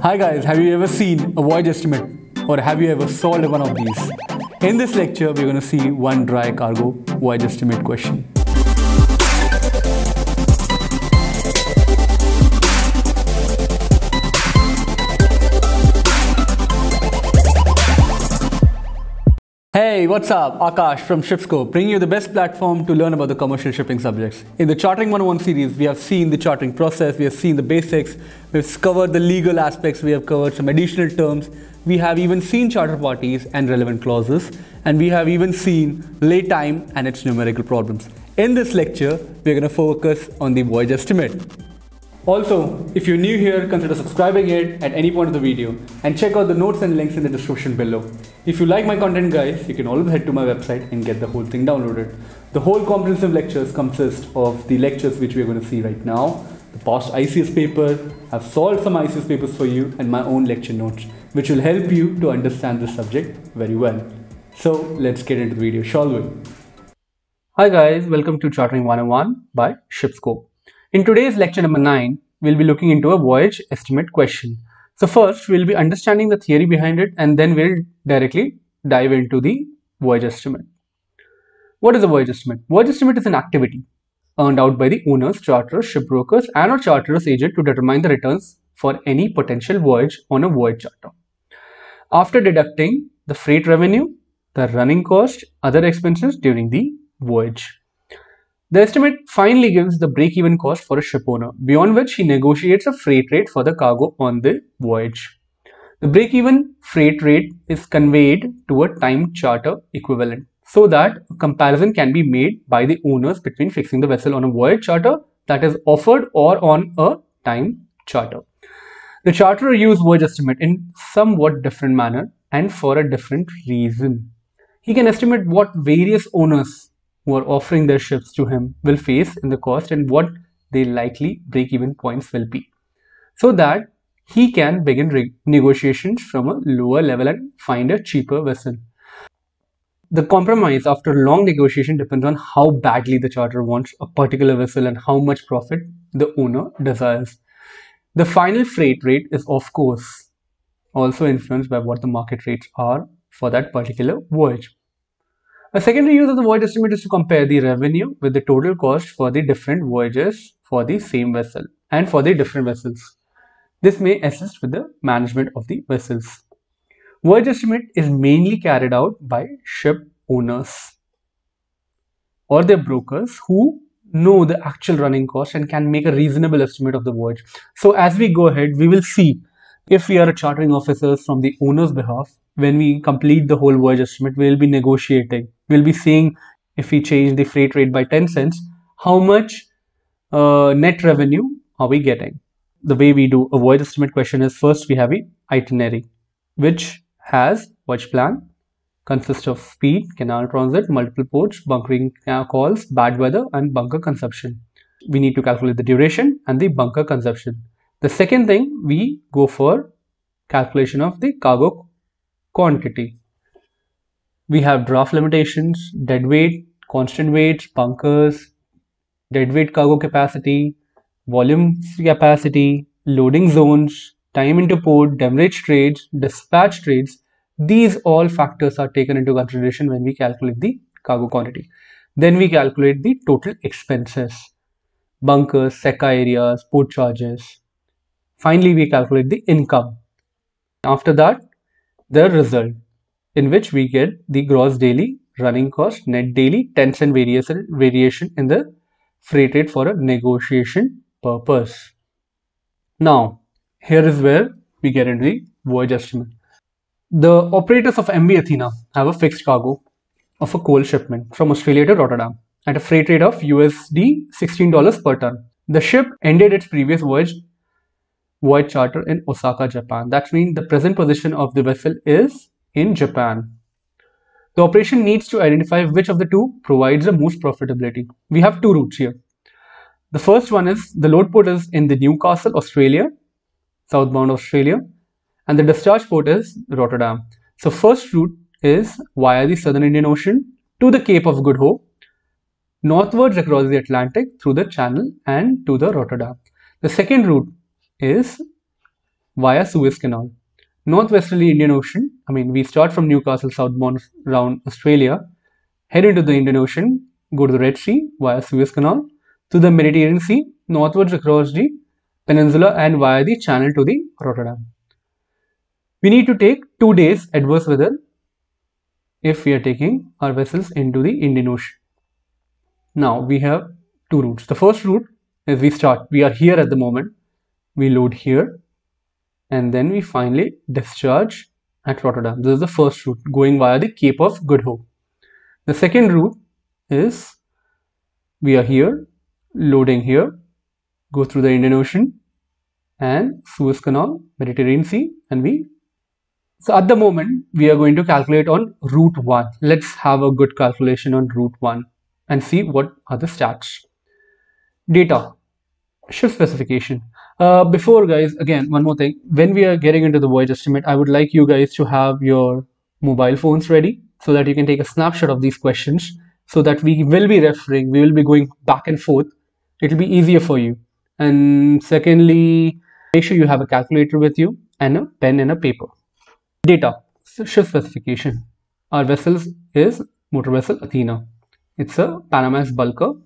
Hi guys, have you ever seen a voyage estimate or have you ever solved one of these? In this lecture, we're going to see one dry cargo voyage estimate question. Hey, what's up? Akash from Shipscope, bringing you the best platform to learn about the commercial shipping subjects. In the Chartering 101 series, we have seen the chartering process, we have seen the basics, we've covered the legal aspects, we have covered some additional terms, we have even seen charter parties and relevant clauses, and we have even seen lay time and its numerical problems. In this lecture, we're going to focus on the voyage estimate. Also, if you're new here, consider subscribing it at any point of the video and check out the notes and links in the description below. If you like my content guys, you can always head to my website and get the whole thing downloaded. The whole comprehensive lectures consist of the lectures which we're going to see right now, the past ICS paper, I've solved some ICS papers for you, and my own lecture notes, which will help you to understand this subject very well. So let's get into the video, shall we? Hi guys, welcome to Chartering 101 by Shipscope. In today's lecture number 9, we'll be looking into a voyage estimate question. So first, we'll be understanding the theory behind it, and then we'll directly dive into the voyage estimate. What is a voyage estimate? Voyage estimate is an activity earned out by the owners, charterers, shipbrokers, and or charterers agent to determine the returns for any potential voyage on a voyage charter. After deducting the freight revenue, the running cost, other expenses during the voyage. The estimate finally gives the break-even cost for a ship owner, beyond which he negotiates a freight rate for the cargo on the voyage. The break-even freight rate is conveyed to a time charter equivalent, so that a comparison can be made by the owners between fixing the vessel on a voyage charter that is offered or on a time charter. The charterer uses voyage estimate in somewhat different manner and for a different reason. He can estimate what various owners who are offering their ships to him will face in the cost and what their likely break-even points will be, so that he can begin negotiations from a lower level and find a cheaper vessel. The compromise after long negotiation depends on how badly the charterer wants a particular vessel and how much profit the owner desires. The final freight rate is of course also influenced by what the market rates are for that particular voyage. A secondary use of the voyage estimate is to compare the revenue with the total cost for the different voyages for the same vessel and for the different vessels. This may assist with the management of the vessels. Voyage estimate is mainly carried out by ship owners or their brokers who know the actual running cost and can make a reasonable estimate of the voyage. So as we go ahead, we will see if we are chartering officers from the owner's behalf. When we complete the whole voyage estimate, we will be negotiating. We'll be seeing if we change the freight rate by 10 cents, how much net revenue are we getting? The way we do a voyage estimate question is first we have an itinerary, which has voyage plan, consists of speed, canal transit, multiple ports, bunkering calls, bad weather, and bunker consumption. We need to calculate the duration and the bunker consumption. The second thing, we go for calculation of the cargo quantity. We have draft limitations, deadweight, constant weights, bunkers, deadweight cargo capacity, volume capacity, loading zones, time into port, demurrage trades, dispatch trades. These all factors are taken into consideration when we calculate the cargo quantity. Then we calculate the total expenses, bunkers, SECA areas, port charges. Finally, we calculate the income. After that, the result, in which we get the gross daily running cost, net daily, 10 cent variation in the freight rate for a negotiation purpose. Now, here is where we get into the voyage estimate. The operators of MV Athena have a fixed cargo of a coal shipment from Australia to Rotterdam at a freight rate of USD $16 per ton. The ship ended its previous voyage charter in Osaka, Japan. That means the present position of the vessel is in Japan. The operation needs to identify which of the two provides the most profitability. We have two routes here. The first one is the load port is in the Newcastle, Australia, southbound Australia, and the discharge port is Rotterdam. So first route is via the Southern Indian Ocean to the Cape of Good Hope, northwards across the Atlantic through the Channel and to the Rotterdam. The second route is via Suez Canal. Northwesterly Indian Ocean, we start from Newcastle southbound around Australia, head into the Indian Ocean, go to the Red Sea via Suez Canal, to the Mediterranean Sea, northwards across the peninsula and via the channel to the Rotterdam. We need to take 2 days adverse weather if we are taking our vessels into the Indian Ocean. Now we have two routes. The first route is we are here at the moment, we load here, and then we finally discharge at Rotterdam. This is the first route going via the Cape of Good Hope. The second route is we are here, loading here, go through the Indian Ocean and Suez Canal, Mediterranean Sea, and so at the moment we are going to calculate on route 1. Let's have a good calculation on route 1 and see what are the stats. Data, ship specification. Before guys, again, one more thing. When we are getting into the voyage estimate, I would like you guys to have your mobile phones ready so that you can take a snapshot of these questions so that we will be referring, we will be going back and forth. It will be easier for you. And secondly, make sure you have a calculator with you and a pen and a paper. Data, ship specification. Our vessel is motor vessel Athena. It's a Panamax bulker.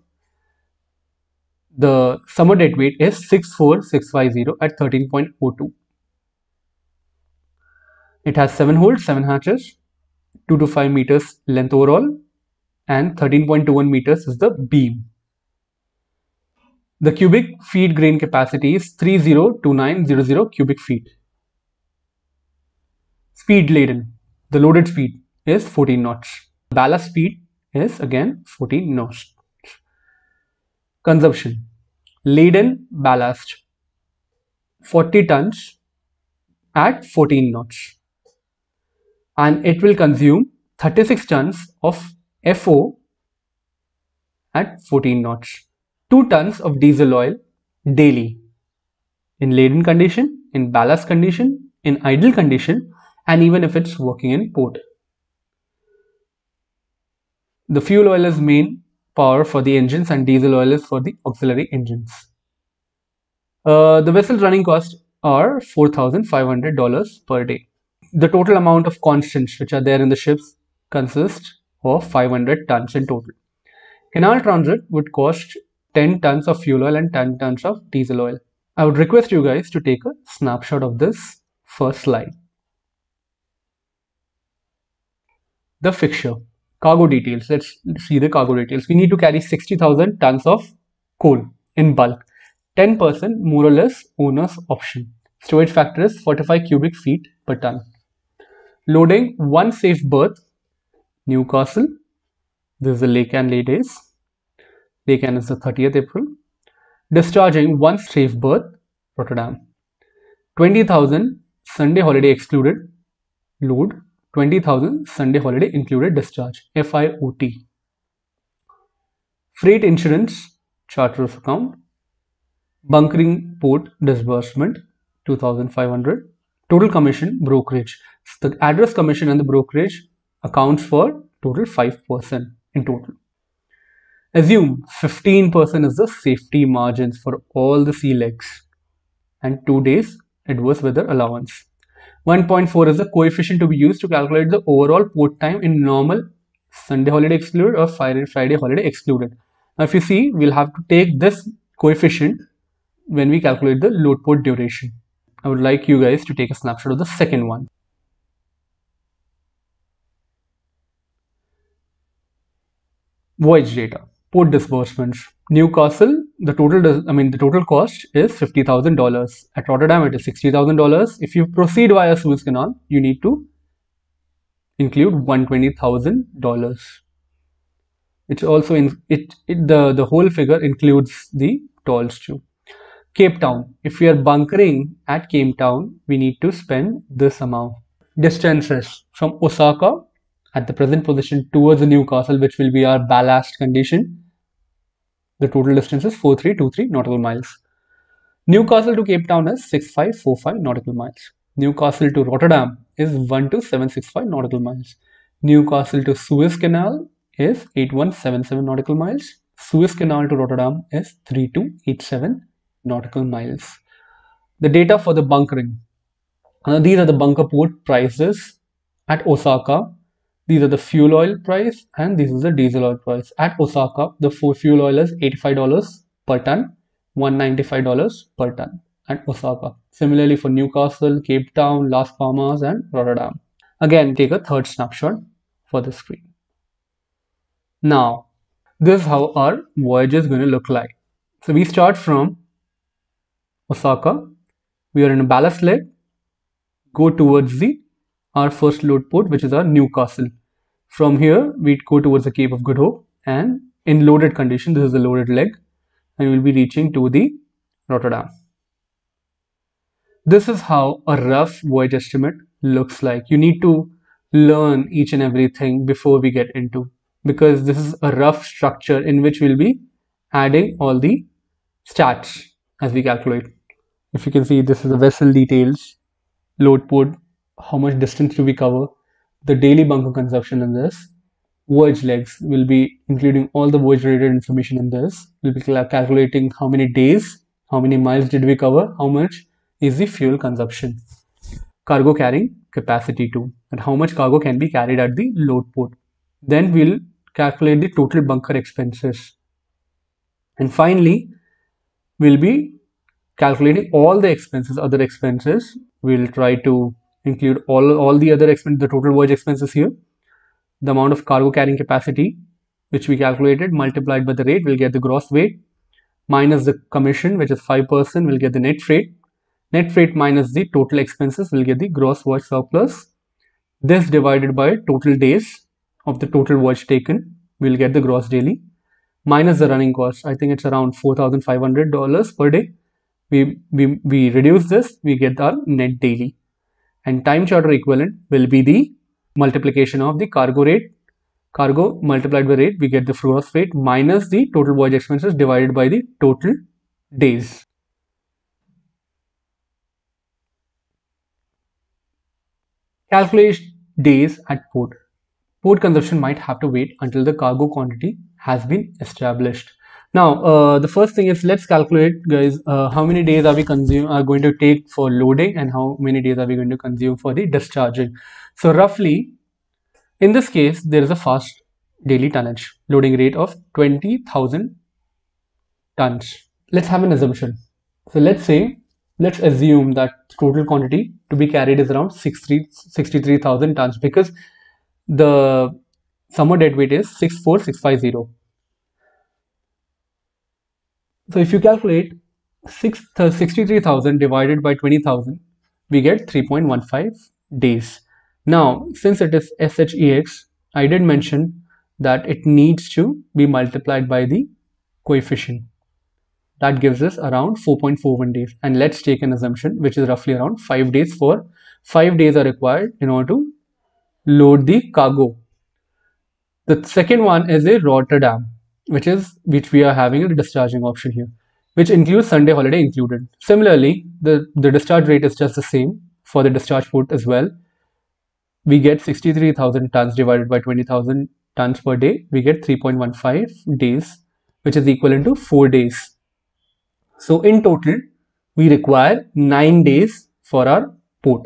The summer deadweight is 64650 at 13.02. It has 7 holds, 7 hatches, 2 to 5 meters length overall, and 13.21 meters is the beam. The cubic feet grain capacity is 302900 cubic feet. Speed laden, the loaded speed is 14 knots. Ballast speed is again 14 knots. Consumption, laden ballast 40 tons at 14 knots, and it will consume 36 tons of FO at 14 knots, 2 tons of diesel oil daily in laden condition, in ballast condition, in idle condition, and even if it's working in port. The fuel oil is main power for the engines and diesel oil is for the auxiliary engines. The vessel's running costs are $4,500 per day. The total amount of constants which are there in the ships consists of 500 tons in total. Canal transit would cost 10 tons of fuel oil and 10 tons of diesel oil. I would request you guys to take a snapshot of this first slide. The fixture. Cargo details. Let's see the cargo details. We need to carry 60,000 tons of coal in bulk. 10% more or less owner's option. Storage factor is 45 cubic feet per ton. Loading 1 safe berth, Newcastle. This is the Laycan lay days. Laycan is the 30th April. Discharging 1 safe berth, Rotterdam. 20,000 Sunday holiday excluded load. 20,000 Sunday holiday included discharge, FIOT. Freight insurance, charter's account. Bunkering port disbursement, 2,500. Total commission, brokerage. So the address commission and the brokerage accounts for total 5% in total. Assume 15% is the safety margins for all the sea legs and 2 days adverse weather allowance. 1.4 is the coefficient to be used to calculate the overall port time in normal Sunday holiday excluded or Friday holiday excluded. Now if you see, we'll have to take this coefficient when we calculate the load port duration. I would like you guys to take a snapshot of the second one. Voyage data, port disbursements. Newcastle, the total cost is $50,000. At Rotterdam, it is $60,000. If you proceed via Suez Canal, you need to include $120,000. It's also the whole figure includes the tolls too. Cape Town, if we are bunkering at Cape Town, we need to spend this amount. Distances from Osaka at the present position towards the Newcastle, which will be our ballast condition. The total distance is 4323 nautical miles. Newcastle to Cape Town is 6545 nautical miles. Newcastle to Rotterdam is 12765 nautical miles. Newcastle to Suez Canal is 8177 nautical miles. Suez Canal to Rotterdam is 3287 nautical miles. The data for the bunkering. These are the bunker port prices at Osaka. These are the fuel oil price, and this is the diesel oil price. At Osaka, the fuel oil is $85 per ton, $195 per ton at Osaka. Similarly for Newcastle, Cape Town, Las Palmas, and Rotterdam. Again, take a third snapshot for the screen. Now, this is how our voyage is going to look like. So we start from Osaka. We are in a ballast leg, go towards our first load port, which is our Newcastle. From here, we go towards the Cape of Good Hope, and in loaded condition, this is the loaded leg, and we will be reaching to the Rotterdam. This is how a rough voyage estimate looks like. You need to learn each and everything before we get into, because this is a rough structure in which we'll be adding all the stats as we calculate. If you can see, this is the vessel details, load port, how much distance do we cover, the daily bunker consumption in this, voyage legs will be including all the voyage related information in this. We'll be calculating how many days, how many miles did we cover, how much is the fuel consumption, cargo carrying capacity too, and how much cargo can be carried at the load port. Then we'll calculate the total bunker expenses, and finally we'll be calculating all the expenses, other expenses. We'll try to include all the other expenses, the total voyage expenses here, the amount of cargo carrying capacity which we calculated multiplied by the rate, we'll get the gross weight, minus the commission, which is 5%, we'll get the net freight. Net freight minus the total expenses will get the gross voyage surplus. This divided by total days of the total voyage taken, we'll get the gross daily, minus the running cost. I think it's around $4,500 per day. We reduce this, we get our net daily. And time charter equivalent will be the multiplication of the cargo rate, cargo multiplied by rate, we get the gross rate minus the total voyage expenses divided by the total days. Calculate days at port. Port consumption might have to wait until the cargo quantity has been established. Now, the first thing is, let's calculate, guys, how many days are we going to take for loading, and how many days are we going to consume for the discharging. So roughly, in this case, there is a fast daily tonnage loading rate of 20,000 tons. Let's have an assumption. So let's assume that total quantity to be carried is around 63,000 tons, because the summer deadweight is 64650. So if you calculate 63,000 divided by 20,000, we get 3.15 days. Now, since it is SHEX, I did mention that it needs to be multiplied by the coefficient. That gives us around 4.41 days. And let's take an assumption, which is roughly around 5 days. 5 days are required in order to load the cargo. The second one is a Rotterdam, which we are having a discharging option here, which includes Sunday holiday included. Similarly, the discharge rate is just the same for the discharge port as well. We get 63,000 tons divided by 20,000 tons per day. We get 3.15 days, which is equivalent to 4 days. So in total, we require 9 days for our port.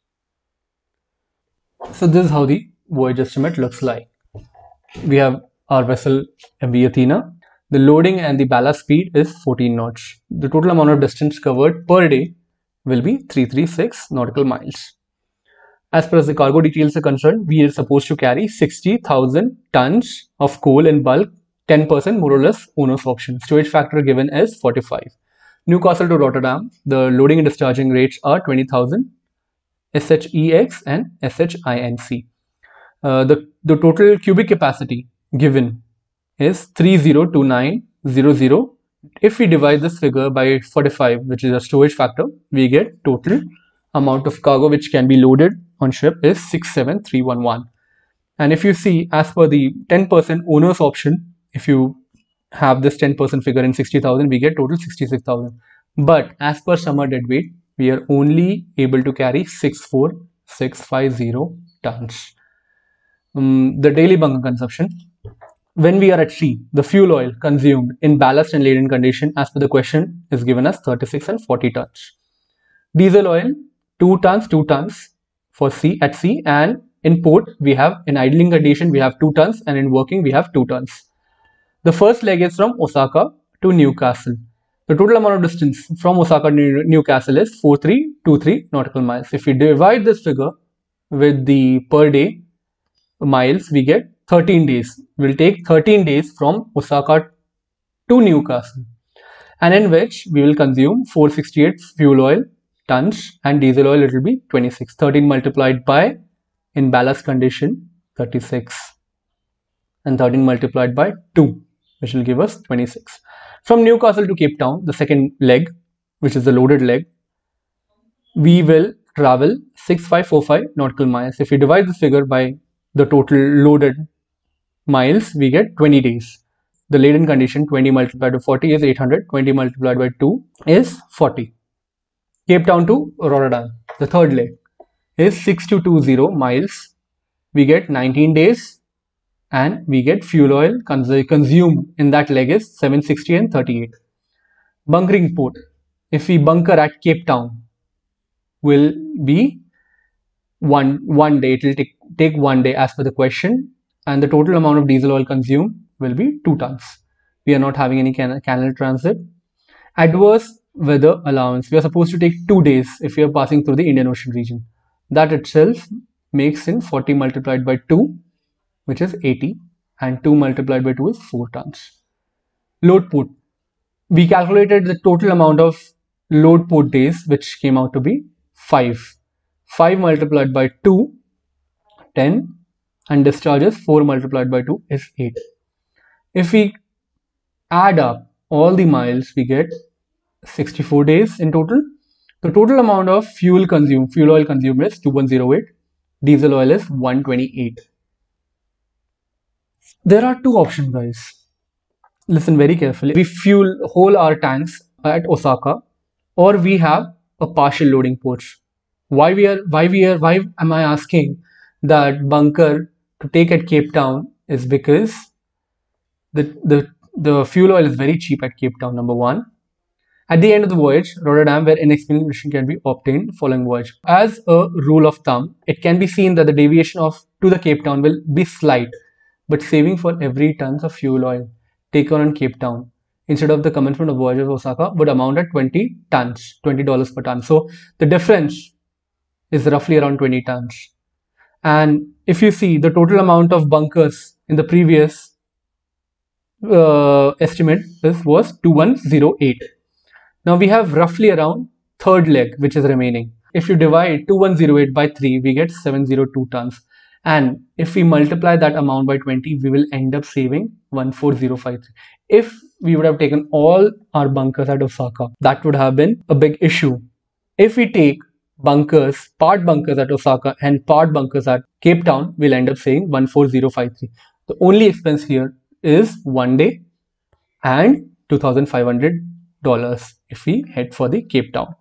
So this is how the voyage estimate looks like. We have our vessel MV Athena. The loading and the ballast speed is 14 knots. The total amount of distance covered per day will be 336 nautical miles. As far as the cargo details are concerned, we are supposed to carry 60,000 tons of coal in bulk, 10% more or less owner's option. Storage factor given is 45. Newcastle to Rotterdam, the loading and discharging rates are 20,000 SHEX and SHINC. The total cubic capacity given is 302900. If we divide this figure by 45, which is a storage factor, we get total amount of cargo which can be loaded on ship is 67311. And if you see, as per the 10% owner's option, if you have this 10% figure in 60,000, we get total 66,000. But as per summer deadweight, we are only able to carry 64650 tons. The daily bunker consumption. When we are at sea, the fuel oil consumed in ballast and laden condition, as per the question, is given as 36 and 40 tons. Diesel oil 2 tons, 2 tons for sea at sea, and in port we have, in idling condition we have 2 tons, and in working we have 2 tons. The first leg is from Osaka to Newcastle. The total amount of distance from Osaka to Newcastle is 4323 nautical miles. If we divide this figure with the per day miles, we get 13 days. We'll take 13 days from Osaka to Newcastle, and in which we will consume 468 fuel oil tons, and diesel oil it will be 26. 13 multiplied by, in ballast condition, 36, and 13 multiplied by 2, which will give us 26. From Newcastle to Cape Town, the second leg, which is the loaded leg, we will travel 6545 nautical miles. If we divide this figure by the total loaded miles, we get 20 days. The laden condition, 20 multiplied by 40 is 800, 20 multiplied by 2 is 40. Cape Town to Rotterdam, the third leg, is 6220 miles. We get 19 days, and we get fuel oil consumed in that leg is 760 and 38. Bunkering port, if we bunker at Cape Town, will be one day. It will take 1 day as per the question, and the total amount of diesel oil consumed will be 2 tons. We are not having any canal transit. Adverse weather allowance, we are supposed to take 2 days if we are passing through the Indian Ocean region. That itself makes in 40 multiplied by 2, which is 80, and 2 multiplied by 2 is 4 tons. Load port, we calculated the total amount of load port days, which came out to be 5. 5 multiplied by 2, 10, and discharges 4 multiplied by 2 is 8. If we add up all the miles, we get 64 days in total. The total amount of fuel oil consumed is 2108, diesel oil is 128. There are two options, guys. Listen very carefully. We fuel whole our tanks at Osaka, or we have a partial loading port. Why am I asking that bunker to take at Cape Town is because the fuel oil is very cheap at Cape Town, number one. At the end of the voyage, Rotterdam, where inexpensive emission can be obtained following voyage. As a rule of thumb, it can be seen that the deviation to the Cape Town will be slight, but saving for every tons of fuel oil taken on Cape Town instead of the commencement of voyage of Osaka would amount at 20 tons, $20 per ton. So the difference is roughly around 20 tons. And if you see the total amount of bunkers in the previous estimate, this was 2108. Now we have roughly around third leg which is remaining. If you divide 2108 by 3, we get 702 tons. And if we multiply that amount by 20, we will end up saving 14053. If we would have taken all our bunkers at Osaka, that would have been a big issue. If we take bunkers, part bunkers at Osaka and part bunkers at Cape Town, we'll end up saving 14053. The only expense here is 1 day and $2,500 if we head for the Cape Town.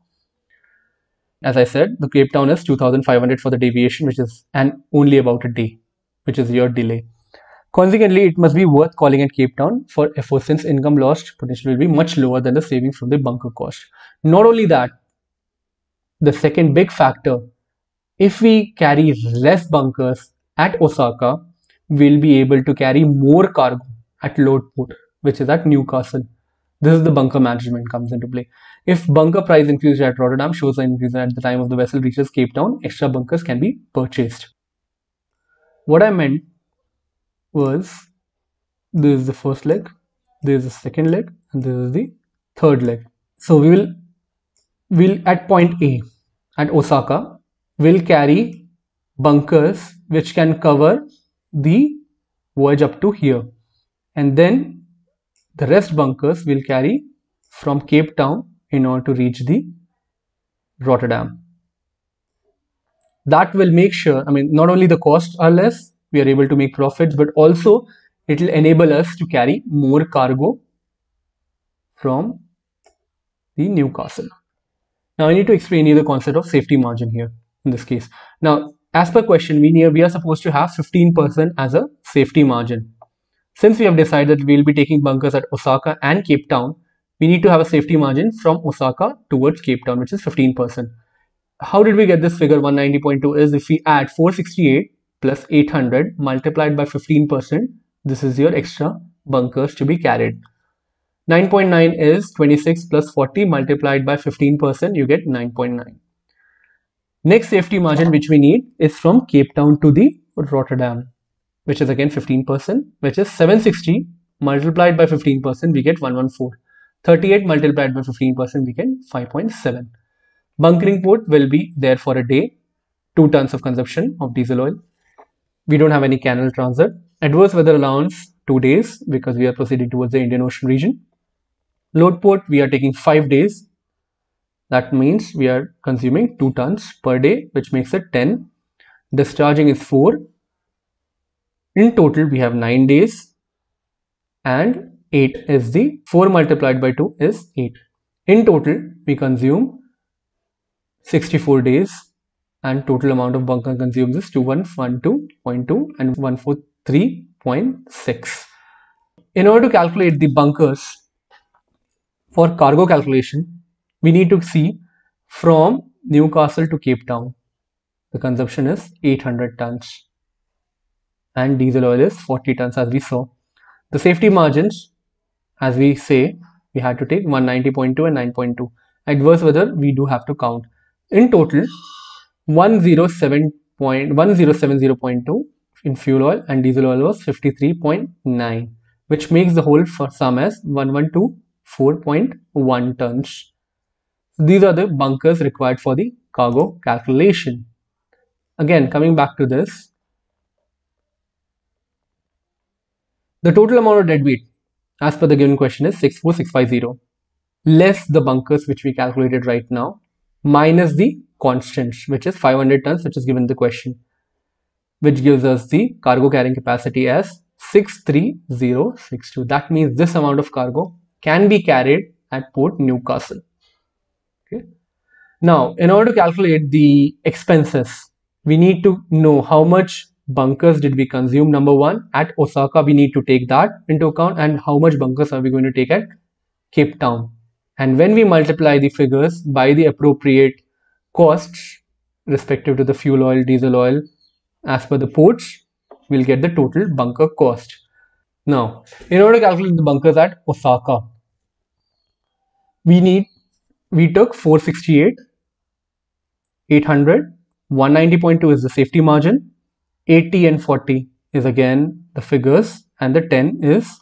As I said, the Cape Town is 2,500 for the deviation, which is only about a day, which is your delay. Consequently, it must be worth calling at Cape Town for effort, since income lost potentially will be much lower than the savings from the bunker cost. Not only that, the second big factor, if we carry less bunkers at Osaka, we'll be able to carry more cargo at load port, which is at Newcastle. This is the bunker management comes into play. If bunker price increases at Rotterdam shows an increase at the time of the vessel reaches Cape Town, extra bunkers can be purchased. What I meant was, this is the first leg, this is the second leg, and this is the third leg. So we'll at point A at Osaka, we'll carry bunkers which can cover the voyage up to here, and then the rest bunkers will carry from Cape Town in order to reach the Rotterdam. That will make sure, not only the costs are less, we are able to make profits, but also it will enable us to carry more cargo from the Newcastle. Now I need to explain you the concept of safety margin here in this case. Now, as per question, we are supposed to have 15% as a safety margin. Since we have decided we will be taking bunkers at Osaka and Cape Town, we need to have a safety margin from Osaka towards Cape Town, which is 15%. How did we get this figure 190.2 is if we add 468 plus 800 multiplied by 15%, this is your extra bunkers to be carried. 9.9 is 26 plus 40 multiplied by 15%, you get 9.9. Next safety margin which we need is from Cape Town to the Rotterdam, which is again 15%, which is 760 multiplied by 15%, we get 114. 38 multiplied by 15%, we get 5.7. Bunkering port will be there for a day, 2 tons of consumption of diesel oil. We don't have any canal transit. Adverse weather allowance 2 days because we are proceeding towards the Indian Ocean region. Load port we are taking 5 days. That means we are consuming 2 tons per day, which makes it 10. Discharging is 4. In total we have 9 days and 8 is the 4 multiplied by 2 is 8. In total we consume 64 days and total amount of bunker consumed is 2112.2 and 143.6. In order to calculate the bunkers for cargo calculation, we need to see from Newcastle to Cape Town. The consumption is 800 tons and diesel oil is 40 tons as we saw. The safety margins, as we say, we had to take 190.2 and 9.2. Adverse weather we do have to count. In total, 1070.2 in fuel oil and diesel oil was 53.9, which makes the whole for sum as 1124.1 tons. These are the bunkers required for the cargo calculation. Again, coming back to this, the total amount of deadweight as per the given question is 64650, less the bunkers which we calculated right now, minus the constants, which is 500 tons, which is given in the question, which gives us the cargo carrying capacity as 63062. That means this amount of cargo can be carried at Port Newcastle. Okay. Now, in order to calculate the expenses, we need to know how much bunkers did we consume. Number one, at Osaka, we need to take that into account, and how much bunkers are we going to take at Cape Town. And when we multiply the figures by the appropriate costs respective to the fuel oil, diesel oil, as per the ports, we'll get the total bunker cost. Now, in order to calculate the bunkers at Osaka, we took 468, 800, 190.2 is the safety margin, 80 and 40 is again the figures, and the 10 is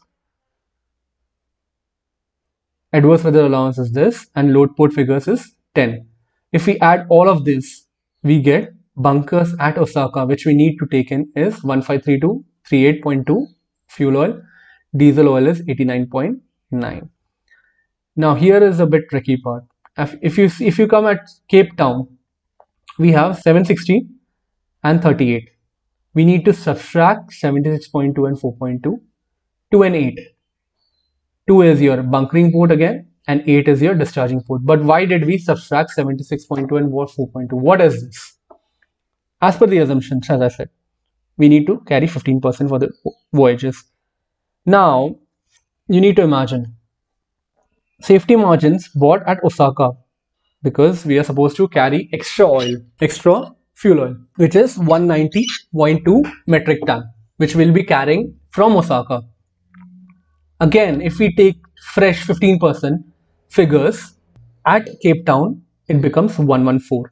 adverse weather allowance is this, and load port figures is 10. If we add all of this, we get bunkers at Osaka, which we need to take in is 1532, 38.2 fuel oil, diesel oil is 89.9. Now here is a bit tricky part. If you come at Cape Town, we have 760 and 38. We need to subtract 76.2 and 4.2, 2 and 8. 2 is your bunkering port again, and 8 is your discharging port. But why did we subtract 76.2 and 4.2? What is this? As per the assumptions, as I said, we need to carry 15% for the voyages. Now, you need to imagine safety margins bought at Osaka, because we are supposed to carry extra fuel oil, which is 190.2 metric ton, which we'll be carrying from Osaka. Again, if we take fresh 15% figures at Cape Town, it becomes 114.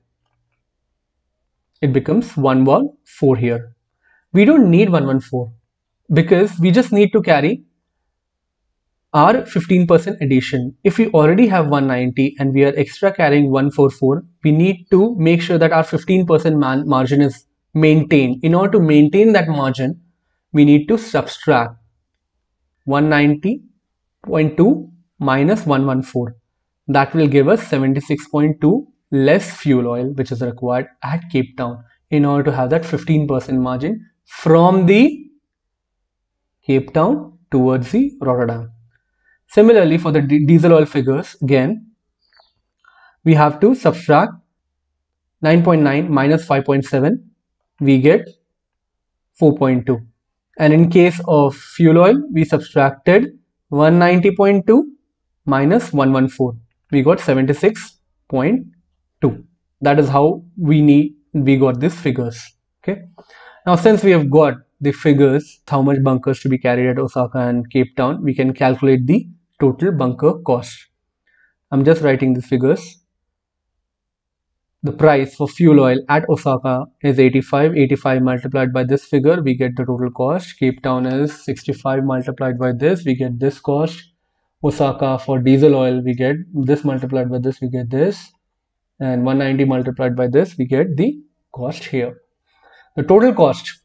It becomes 114 here. We don't need 114 because we just need to carry our 15% addition. If we already have 190 and we are extra carrying 144, we need to make sure that our 15% margin is maintained. In order to maintain that margin, we need to subtract 190.2 minus 114. That will give us 76.2 less fuel oil, which is required at Cape Town in order to have that 15% margin from the Cape Town towards the Rotterdam. Similarly, for the diesel oil figures, again, we have to subtract 9.9 minus 5.7, we get 4.2. And in case of fuel oil, we subtracted 190.2 minus 114. We got 76.2. That is how we got these figures. Okay. Now, since we have got the figures, how much bunkers to be carried at Osaka and Cape Town, we can calculate the total bunker cost. I'm just writing the figures. The price for fuel oil at Osaka is 85. 85 multiplied by this figure, we get the total cost. Cape Town is 65 multiplied by this, we get this cost. Osaka for diesel oil, we get this multiplied by this, we get this. And 190 multiplied by this, we get the cost here. The total cost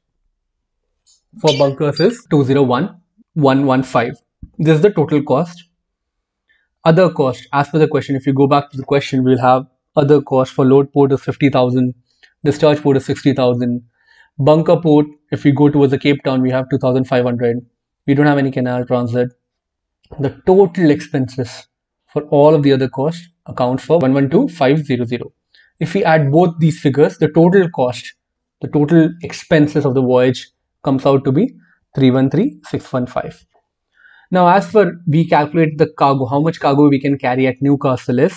for bunkers is 201,115. This is the total cost. Other cost, as per the question, if you go back to the question, we'll have other cost for load port is 50,000, discharge port is 60,000, bunker port, if we go towards the Cape Town, we have 2,500. We don't have any canal transit. The total expenses for all of the other costs accounts for 112,500. If we add both these figures, the total cost, the total expenses of the voyage comes out to be 313,615. Now, as for we calculate the cargo, how much cargo we can carry at Newcastle is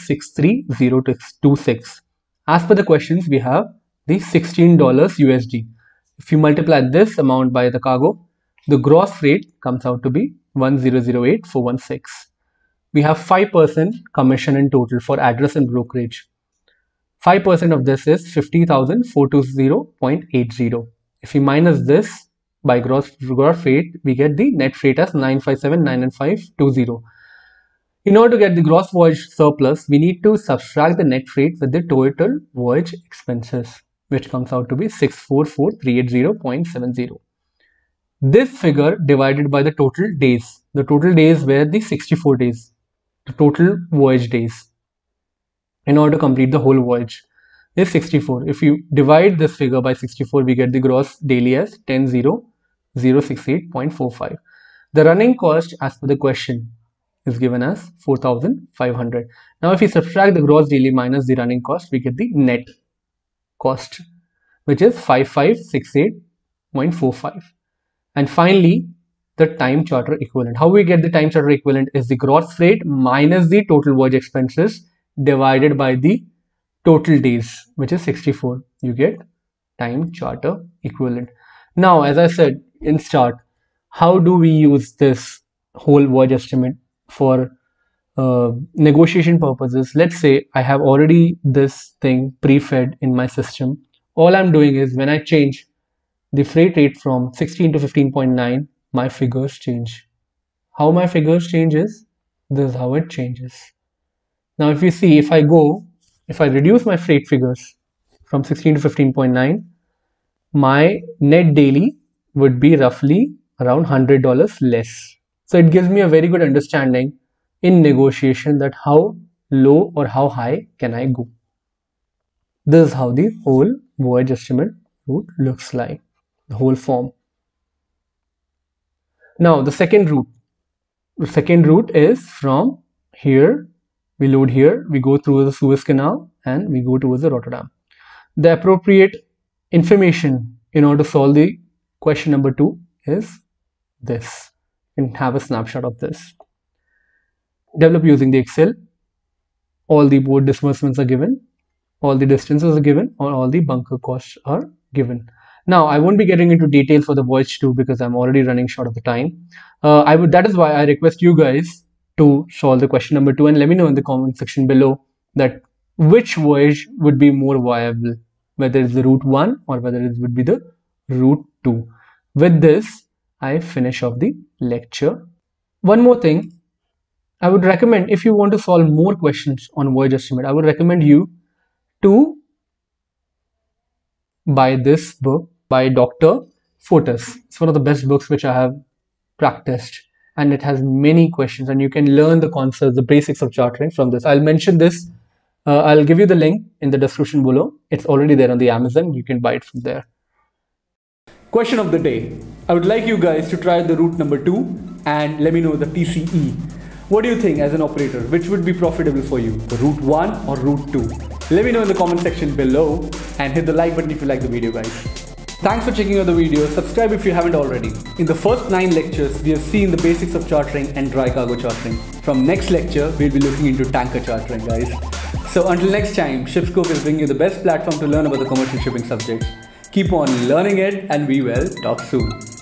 63026. As per the questions, we have the $16 USD. If you multiply this amount by the cargo, the gross rate comes out to be 1008416. We have 5% commission in total for address and brokerage. 5% of this is 50,420.80. If we minus this by gross freight, we get the net freight as 957,995.20. In order to get the gross voyage surplus, we need to subtract the net freight with the total voyage expenses, which comes out to be 644,380.70. This figure divided by the total days. The total days were the 64 days, the total voyage days. In order to complete the whole voyage is 64. If you divide this figure by 64, we get the gross daily as 10,068.45. The running cost as per the question is given as 4,500. Now, if we subtract the gross daily minus the running cost, we get the net cost, which is 5,568.45. And finally, the time charter equivalent. How we get the time charter equivalent is the gross freight minus the total voyage expenses divided by the total days, which is 64. You get time charter equivalent. Now, as I said in start, how do we use this whole voyage estimate for negotiation purposes? Let's say I have already this thing pre-fed in my system. All I'm doing is when I change the freight rate from 16 to 15.9, my figures change. How my figures change is, this is how it changes. Now, if you see, if I reduce my freight figures from 16 to 15.9, my net daily would be roughly around $100 less. So it gives me a very good understanding in negotiation that how low or how high can I go. This is how the whole voyage estimate route looks like, the whole form. Now, the second route. The second route is from here, we load here, we go through the Suez Canal and we go towards the Rotterdam. The appropriate information in order to solve the question number 2 is this. You can have a snapshot of this. Develop using the Excel. All the board disbursements are given, all the distances are given, or all the bunker costs are given. Now, I won't be getting into details for the voyage 2 because I'm already running short of the time. That is why I request you guys to solve the question number 2 and let me know in the comment section below that which voyage would be more viable, whether it's the route 1 or whether it would be the route 2. With this, I finish off the lecture. One more thing, I would recommend, if you want to solve more questions on voyage estimate, I would recommend you to buy this book by Dr. Fortas. It's one of the best books which I have practiced, and it has many questions and you can learn the concepts, the basics of chartering from this. I'll mention this. I'll give you the link in the description below. It's already there on the Amazon. You can buy it from there. Question of the day. I would like you guys to try the route number 2 and let me know the TCE. What do you think as an operator? Which would be profitable for you? The route 1 or route 2? Let me know in the comment section below and hit the like button if you like the video, guys. Thanks for checking out the video. Subscribe if you haven't already. In the first 9 lectures, we have seen the basics of chartering and dry cargo chartering. From next lecture, we'll be looking into tanker chartering, guys. So until next time, Shipscope is bringing you the best platform to learn about the commercial shipping subjects. Keep on learning it, and we will talk soon.